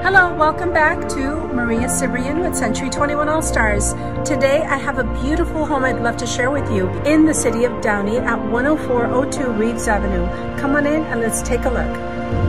Hello, welcome back to Maria Cibrian with Century 21 All Stars. Today I have a beautiful home I'd love to share with you in the city of Downey at 10402 Rives Avenue. Come on in and let's take a look.